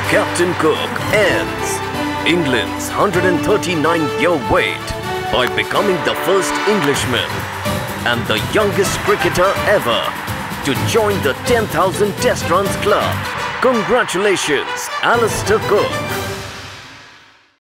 Captain Cook ends England's 139-year wait by becoming the first Englishman and the youngest cricketer ever to join the 10,000 Test Runs Club. Congratulations, Alastair Cook.